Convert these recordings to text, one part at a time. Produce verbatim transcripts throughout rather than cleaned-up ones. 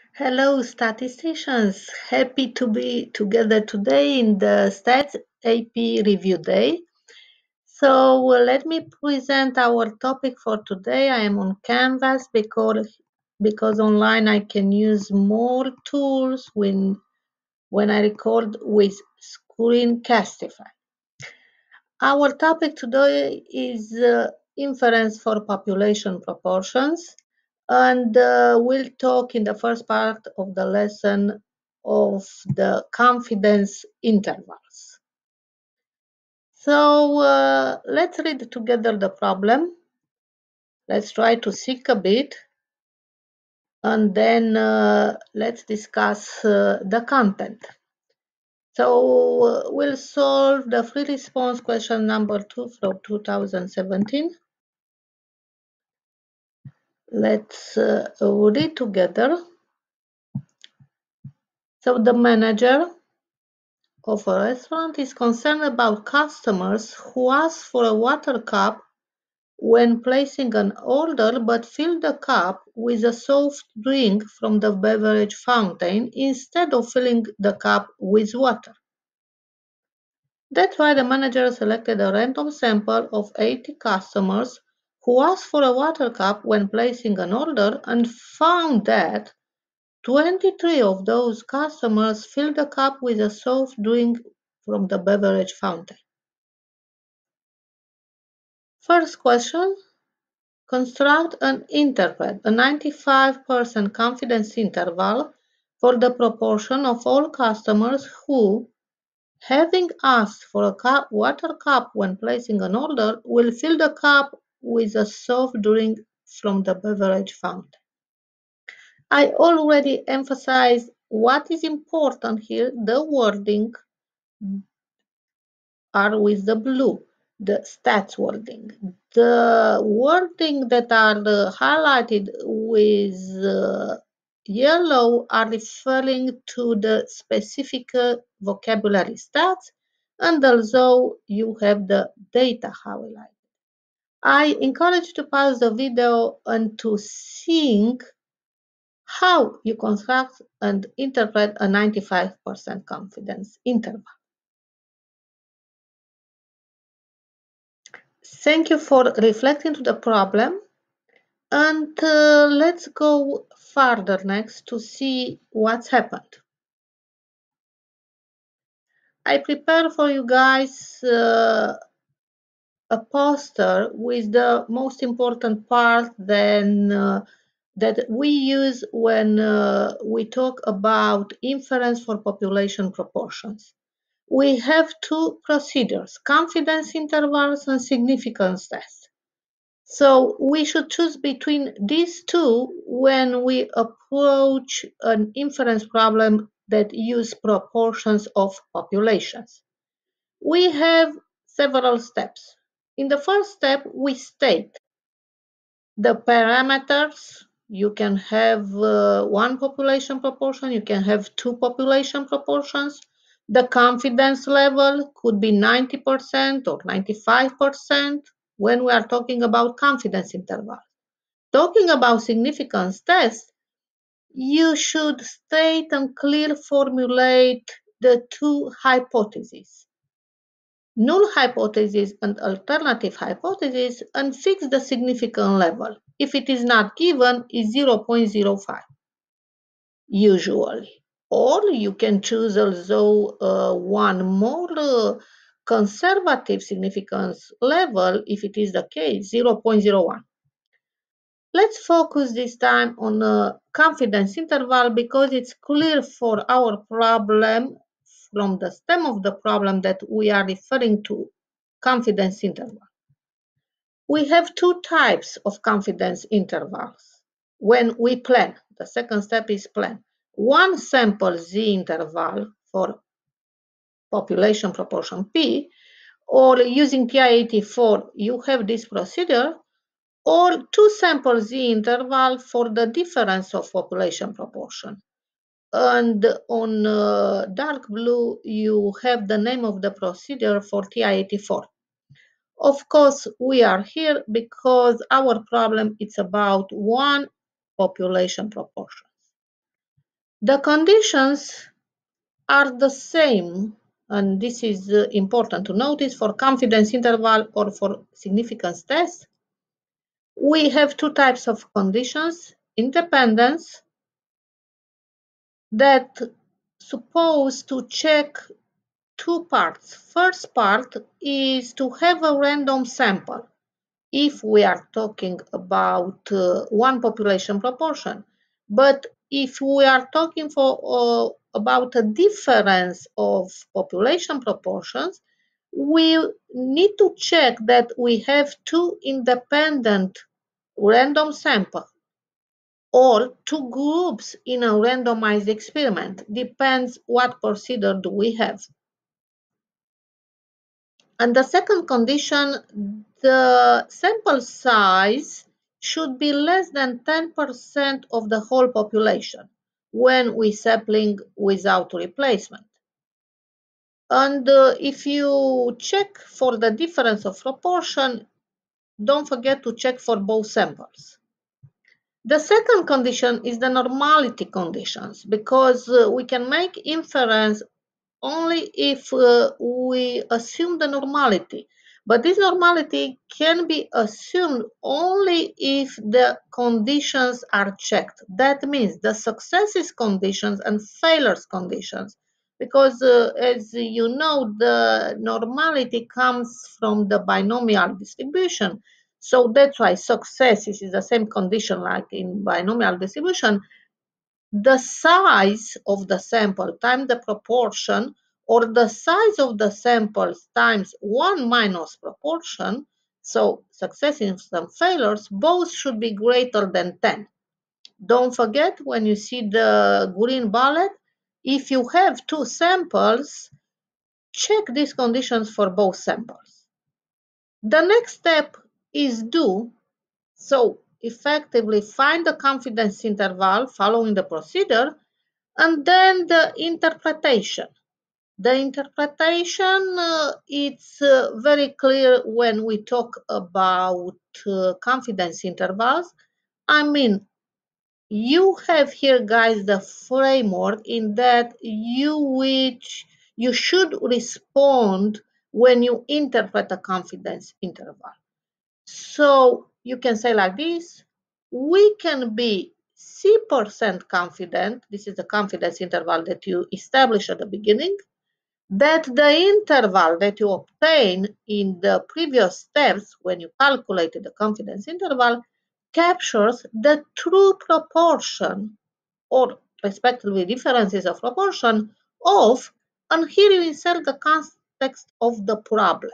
Hello, statisticians. Happy to be together today in the Stats A P Review Day. So, uh, let me present our topic for today. I am on Canvas because, because online I can use more tools when, when I record with Screencastify. Our topic today is uh, inference for population proportions, and uh, we'll talk in the first part of the lesson of the confidence intervals. So uh, let's read together the problem. Let's try to seek a bit, and then uh, let's discuss uh, the content. So uh, we'll solve the free response question number two from two thousand seventeen. Let's uh, read together. So the manager of a restaurant is concerned about customers who ask for a water cup when placing an order but fill the cup with a soft drink from the beverage fountain instead of filling the cup with water. That's why the manager selected a random sample of eighty customers who asked for a water cup when placing an order and found that twenty-three of those customers filled the cup with a soft drink from the beverage fountain. First question, construct and interpret a ninety-five percent confidence interval for the proportion of all customers who, having asked for a cup, water cup when placing an order, will fill the cup with a soft drink from the beverage fountain. I already emphasized what is important here, the wording are with the blue, the stats wording. The wording that are uh, highlighted with uh, yellow are referring to the specific uh, vocabulary stats, and also you have the data highlighted. I encourage you to pause the video and to think how you construct and interpret a ninety-five percent confidence interval. Thank you for reflecting to the problem, and uh, let's go further next to see what's happened. I prepare for you guys uh, a poster with the most important part then uh, that we use when uh, we talk about inference for population proportions. We have two procedures, confidence intervals and significance tests. So we should choose between these two when we approach an inference problem that use proportions of populations. We have several steps. In the first step, we state the parameters. You can have uh, one population proportion, you can have two population proportions. The confidence level could be ninety percent or ninety-five percent when we are talking about confidence interval. Talking about significance test, you should state and clearly formulate the two hypotheses, null hypothesis and alternative hypothesis, and fix the significant level. If it is not given, is zero point zero five usually. Or you can choose also uh, one more uh, conservative significance level if it is the case, zero point zero one. Let's focus this time on a confidence interval because it's clear for our problem from the stem of the problem that we are referring to confidence interval. We have two types of confidence intervals when we plan. The second step is plan. One sample Z interval for population proportion P, or using T I eighty-four, you have this procedure, or two sample Z interval for the difference of population proportion. And on uh, dark blue, you have the name of the procedure for T I eighty-four. Of course, we are here because our problem is about one population proportion. The conditions are the same, and this is uh, important to notice for confidence interval or for significance test. We have two types of conditions: independence, that supposed to check two parts. First part is to have a random sample if we are talking about uh, one population proportion. But if we are talking for uh, about a difference of population proportions, we need to check that we have two independent random samples or two groups in a randomized experiment. Depends what procedure do we have. And the second condition, the sample size should be less than ten percent of the whole population when we sampling without replacement. And uh, if you check for the difference of proportion, don't forget to check for both samples. The second condition is the normality conditions, because uh, we can make inference only if uh, we assume the normality. But this normality can be assumed only if the conditions are checked. That means the successes conditions and failures conditions. Because uh, as you know, the normality comes from the binomial distribution. So that's why successes is the same condition like in binomial distribution. The size of the sample times the proportion, or the size of the samples times one minus proportion, so successes and failures, both should be greater than ten. Don't forget, when you see the green bullet, if you have two samples, check these conditions for both samples. The next step is do. So effectively find the confidence interval following the procedure. And then the interpretation. The interpretation, uh, it's uh, very clear when we talk about uh, confidence intervals. I mean, you have here, guys, the framework in that you which you should respond when you interpret a confidence interval. So you can say like this: we can be C percent confident, this is the confidence interval that you establish at the beginning, that the interval that you obtain in the previous steps when you calculated the confidence interval captures the true proportion, or respectively differences of proportion of, and here you insert the context of the problem.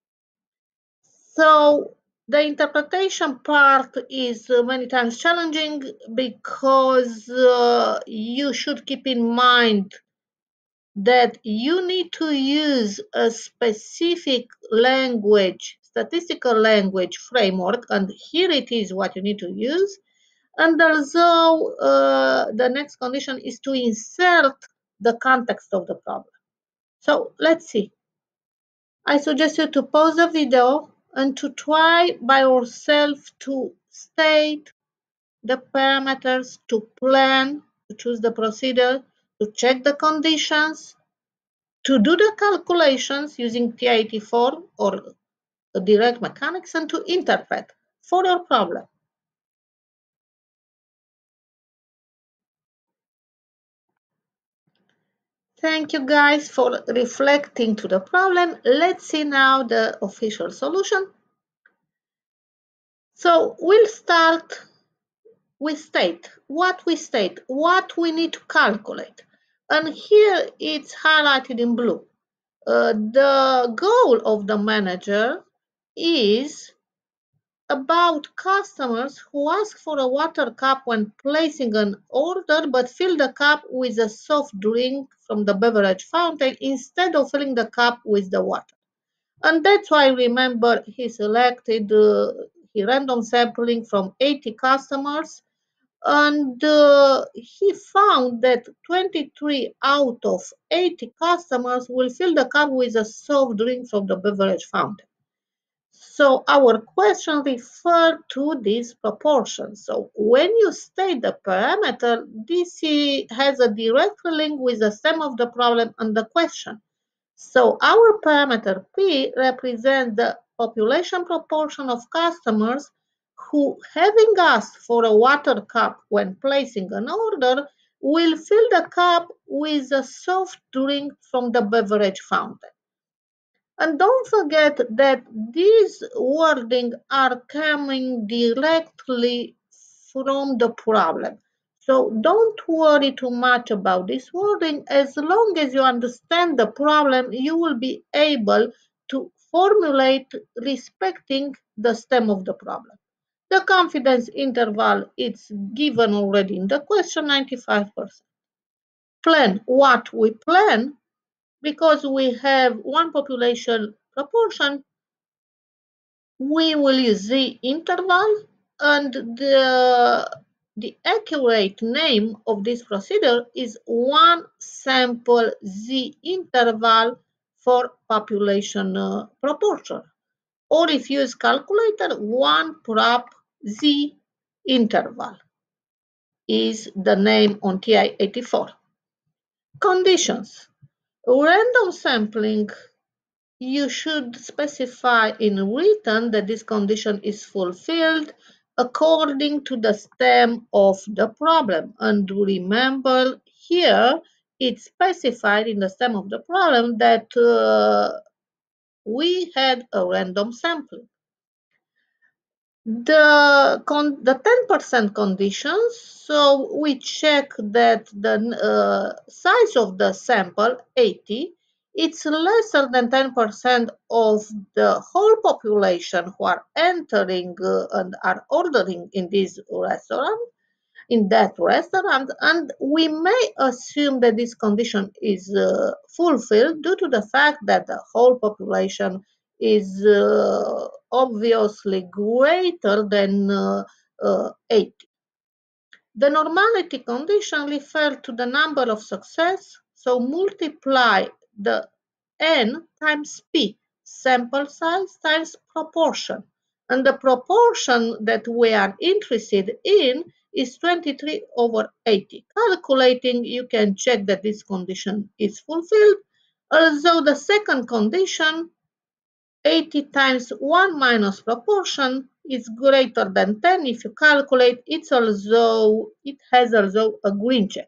So the interpretation part is uh, many times challenging, because uh, you should keep in mind that you need to use a specific language, statistical language framework, and here it is what you need to use. And also uh, the next condition is to insert the context of the problem. So let's see. I suggest you to pause the video and to try by yourself to state the parameters, to plan, to choose the procedure, to check the conditions, to do the calculations using P I eighty-four or direct mechanics, and to interpret for your problem. Thank you guys for reflecting to the problem. Let's see now the official solution. So we'll start with state, what we state, what we need to calculate. And here it's highlighted in blue. Uh, the goal of the manager is about customers who ask for a water cup when placing an order, but fill the cup with a soft drink from the beverage fountain instead of filling the cup with the water. And that's why, remember, he selected, uh, he random sampling from eighty customers, and uh, he found that twenty-three out of eighty customers will fill the cup with a soft drink from the beverage fountain. So our question refers to this proportion. So when you state the parameter, this has a direct link with the sum of the problem and the question. So our parameter P represents the population proportion of customers who, having asked for a water cup when placing an order, will fill the cup with a soft drink from the beverage fountain. And don't forget that these wording are coming directly from the problem. So don't worry too much about this wording. As long as you understand the problem, you will be able to formulate respecting the stem of the problem. The confidence interval is given already in the question, ninety-five percent. Plan what we plan, because we have one population proportion, we will use the interval, and the, the accurate name of this procedure is one sample z interval for population uh, proportion. Or if you use calculator, one prop z interval is the name on T I eighty-four. Conditions. Random sampling, you should specify in written that this condition is fulfilled according to the stem of the problem. And remember, here it's specified in the stem of the problem that uh, we had a random sampling. The con the ten percent conditions, so we check that the uh, size of the sample, eighty, it's lesser than ten percent of the whole population who are entering uh, and are ordering in this restaurant, in that restaurant, and we may assume that this condition is uh, fulfilled due to the fact that the whole population is uh, obviously greater than uh, uh, eighty. The normality condition refers to the number of success, so multiply the n times p, sample size times proportion. And the proportion that we are interested in is twenty-three over eighty. Calculating, you can check that this condition is fulfilled. Also, the second condition, eighty times one minus proportion, is greater than ten. If you calculate, it's also, it has also a green check.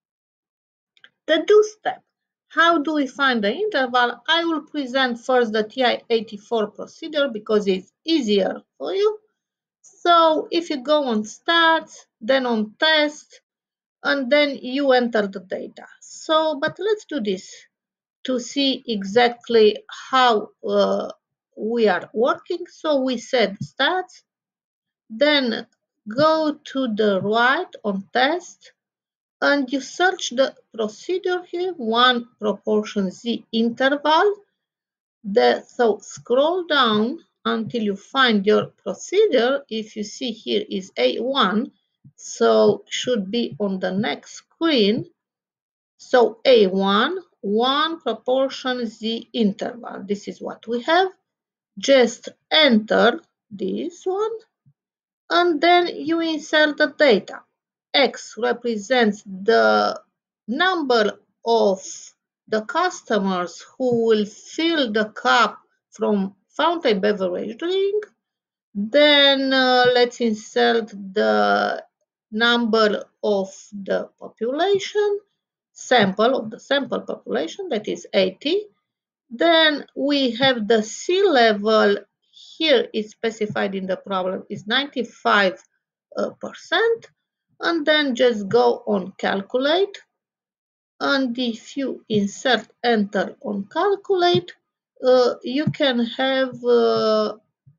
The do step. How do we find the interval? I will present first the T I eighty-four procedure because it's easier for you. So if you go on start, then on test, and then you enter the data. So, but let's do this to see exactly how uh, we are working. So we said stats, then go to the right on test, and you search the procedure here, one proportion z interval. The, so scroll down until you find your procedure. If you see here is A one, so should be on the next screen. So A one, one proportion z interval. This is what we have. Just enter this one, and then you insert the data. X represents the number of the customers who will fill the cup from fountain beverage drink. Then uh, let's insert the number of the population, sample of the sample population, that is eighty. Then we have the sea level. Here is specified in the problem is ninety-five percent. And then just go on calculate. And if you insert enter on calculate, uh, you can have uh,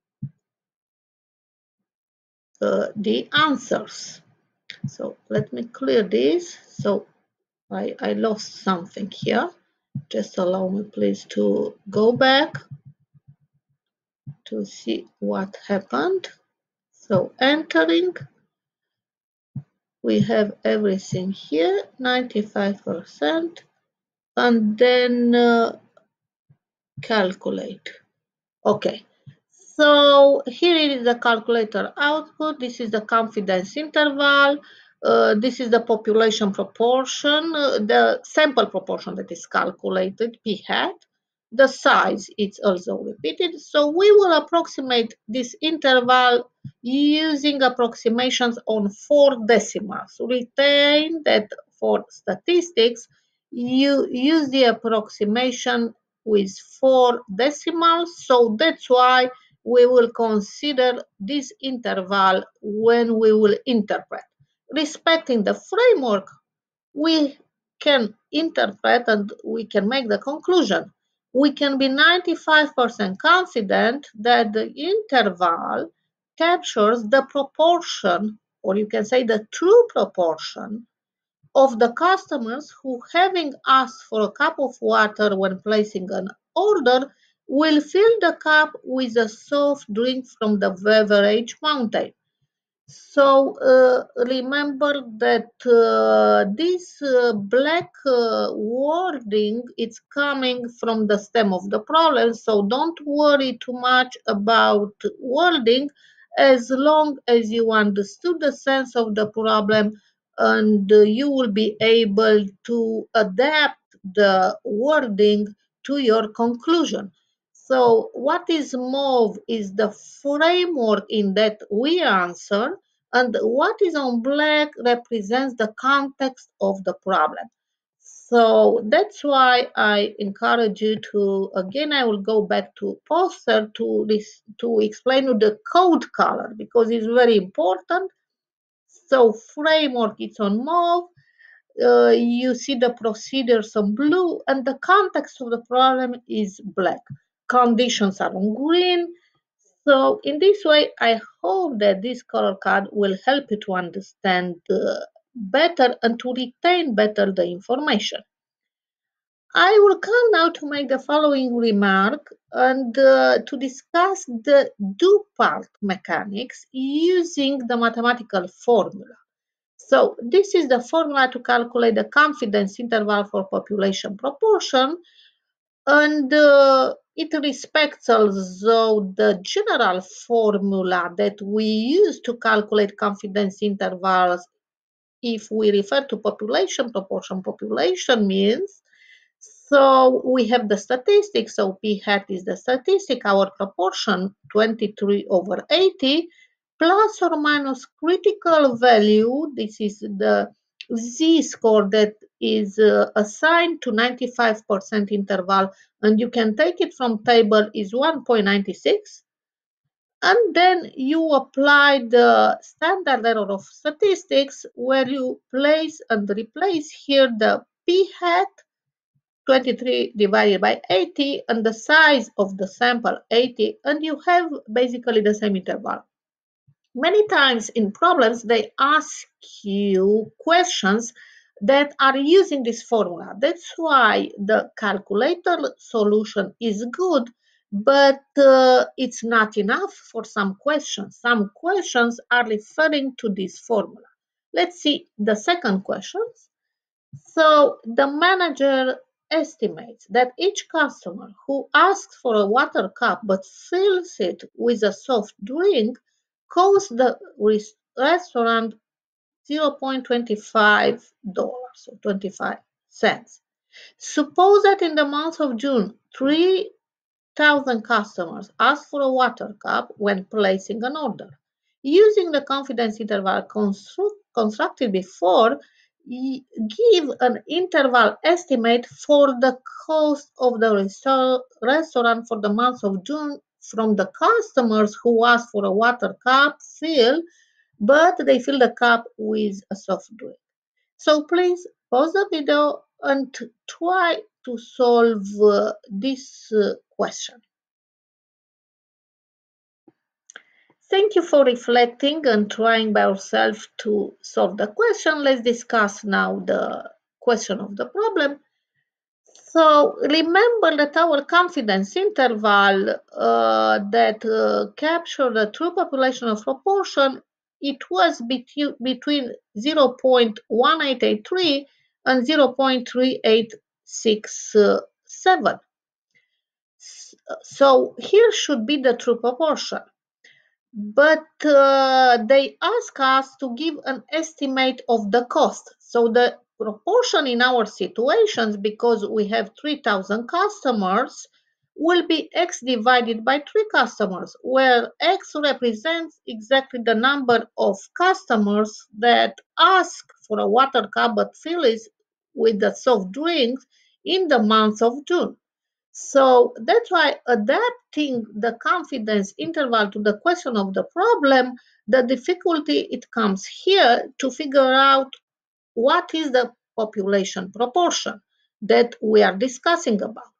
uh, the answers. So let me clear this. So I, I lost something here. Just allow me please to go back to see what happened. So entering, we have everything here, ninety-five percent, and then uh, calculate. Okay, So here is the calculator output. This is the confidence interval. Uh, this is the population proportion, uh, the sample proportion that is calculated, p hat. The size is also repeated. So we will approximate this interval using approximations on four decimals. Retain that for statistics, you use the approximation with four decimals. So that's why we will consider this interval when we will interpret. Respecting the framework, we can interpret and we can make the conclusion. We can be ninety-five percent confident that the interval captures the proportion, or you can say the true proportion, of the customers who, having asked for a cup of water when placing an order, will fill the cup with a soft drink from the beverage fountain. So uh, remember that uh, this uh, black uh, wording is coming from the stem of the problem. So don't worry too much about wording as long as you understood the sense of the problem, and uh, you will be able to adapt the wording to your conclusion. So what is mauve is the framework in that we answer, and what is on black represents the context of the problem. So that's why I encourage you to, again, I will go back to poster to this, to explain you the code color because it's very important. So framework is on mauve, uh, you see the procedures on blue, and the context of the problem is black. Conditions are on green. So in this way, I hope that this color card will help you to understand uh, better and to retain better the information. I will come now to make the following remark and uh, to discuss the do part mechanics using the mathematical formula. So this is the formula to calculate the confidence interval for population proportion, and uh, it respects also the general formula that we use to calculate confidence intervals if we refer to population proportion. Population means, so we have the statistics, so p hat is the statistic, our proportion twenty-three over eighty, plus or minus critical value, this is the z-score that is uh, assigned to ninety-five percent interval, and you can take it from table, is one point nine six, and then you apply the standard error of statistics where you place and replace here the p hat twenty-three divided by eighty and the size of the sample eighty, and you have basically the same interval. Many times in problems, they ask you questions that are using this formula. That's why the calculator solution is good, but uh, it's not enough for some questions. Some questions are referring to this formula. Let's see the second question. So the manager estimates that each customer who asks for a water cup but fills it with a soft drink costs the restaurant zero point two five dollars or twenty-five cents. Suppose that in the month of June, three thousand customers ask for a water cup when placing an order. Using the confidence interval constru constructed before, give an interval estimate for the cost of the restaurant for the month of June from the customers who ask for a water cup fill, but they fill the cup with a soft drink. So please pause the video and try to solve uh, this uh, question. Thank you for reflecting and trying by yourself to solve the question. Let's discuss now the question of the problem. So remember that our confidence interval uh, that uh, captured the true population of proportion, it was between, between zero point one eight eight three and zero point three eight six seven. So here should be the true proportion. But uh, they ask us to give an estimate of the cost. So the proportion in our situations, because we have three thousand customers, will be x divided by three customers, where x represents exactly the number of customers that ask for a water covered fillies with the soft drinks in the month of June. So that's why adapting the confidence interval to the question of the problem, the difficulty it comes here to figure out what is the population proportion that we are discussing about.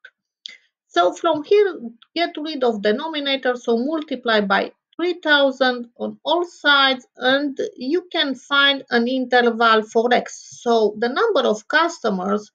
So from here, get rid of denominator, so multiply by three thousand on all sides, and you can find an interval for x. So the number of customers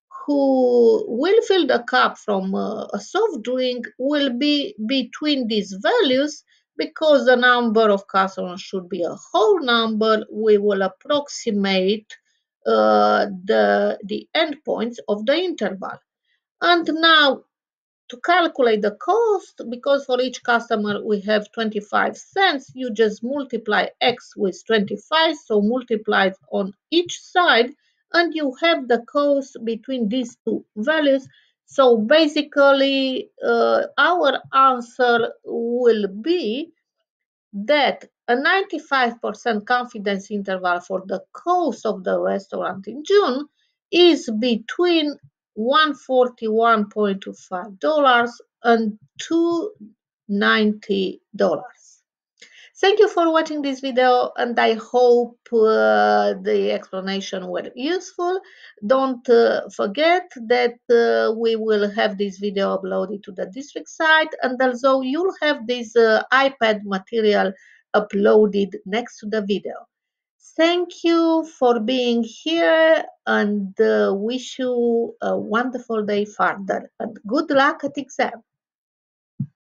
who will fill the cup from uh, a soft drink will be between these values. Because the number of customers should be a whole number, we will approximate uh, the, the endpoints of the interval. And now to calculate the cost, because for each customer we have twenty-five cents, you just multiply x with twenty-five, so multiply on each side, and you have the cost between these two values. So basically, uh, our answer will be that a ninety-five percent confidence interval for the cost of the restaurant in June is between one hundred forty-one point two five dollars and two hundred ninety dollars. Thank you for watching this video, and I hope uh, the explanation were useful. Don't uh, forget that uh, we will have this video uploaded to the district site, and also you'll have this uh, iPad material uploaded next to the video. Thank you for being here, and uh, wish you a wonderful day further, and good luck at exam.